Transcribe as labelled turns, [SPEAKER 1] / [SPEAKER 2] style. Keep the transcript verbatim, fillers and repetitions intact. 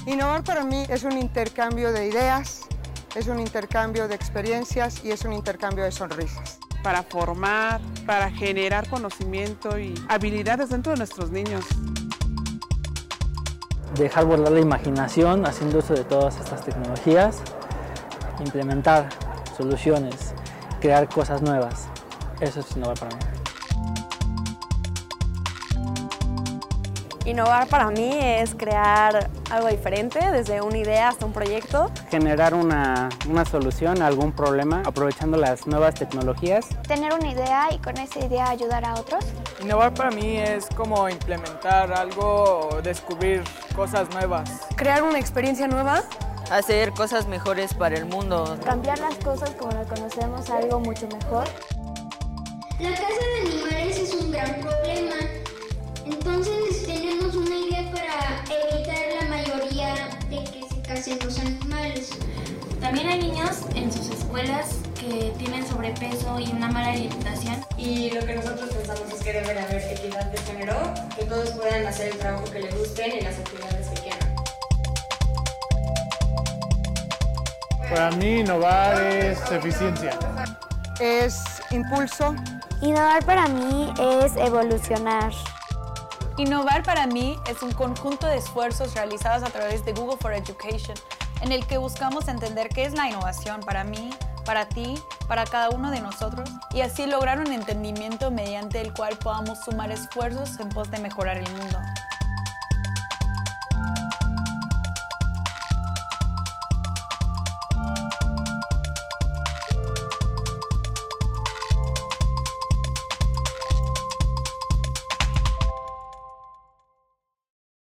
[SPEAKER 1] Innovar para mí es un intercambio de ideas, es un intercambio de experiencias y es un intercambio de sonrisas.
[SPEAKER 2] Para formar, para generar conocimiento y habilidades dentro de nuestros niños.
[SPEAKER 3] Dejar volar la imaginación haciendo uso de todas estas tecnologías, implementar soluciones, crear cosas nuevas. Eso es innovar para mí.
[SPEAKER 4] Innovar para mí es crear algo diferente, desde una idea hasta un proyecto.
[SPEAKER 5] Generar una, una solución a algún problema aprovechando las nuevas tecnologías.
[SPEAKER 6] Tener una idea y con esa idea ayudar a otros.
[SPEAKER 7] Innovar para mí es como implementar algo o descubrir cosas nuevas.
[SPEAKER 4] Crear una experiencia nueva.
[SPEAKER 8] Hacer cosas mejores para el mundo.
[SPEAKER 6] Cambiar las cosas como las conocemos a algo mucho mejor.
[SPEAKER 9] La caza de animales es un gran problema. Entonces tenemos una idea para evitar la mayoría de que se casen los animales.
[SPEAKER 10] También hay niños en sus escuelas que tienen sobrepeso y una mala alimentación.
[SPEAKER 11] Y lo que nosotros pensamos es que debe haber equidad de género, que todos puedan hacer el trabajo que les gusten y las actividades que quieran.
[SPEAKER 12] Para mí innovar es eficiencia.
[SPEAKER 1] Es impulso.
[SPEAKER 6] Innovar para mí es evolucionar.
[SPEAKER 13] Innovar para mí es un conjunto de esfuerzos realizados a través de Google for Education, en el que buscamos entender qué es la innovación para mí, para ti, para cada uno de nosotros, y así lograr un entendimiento mediante el cual podamos sumar esfuerzos en pos de mejorar el mundo.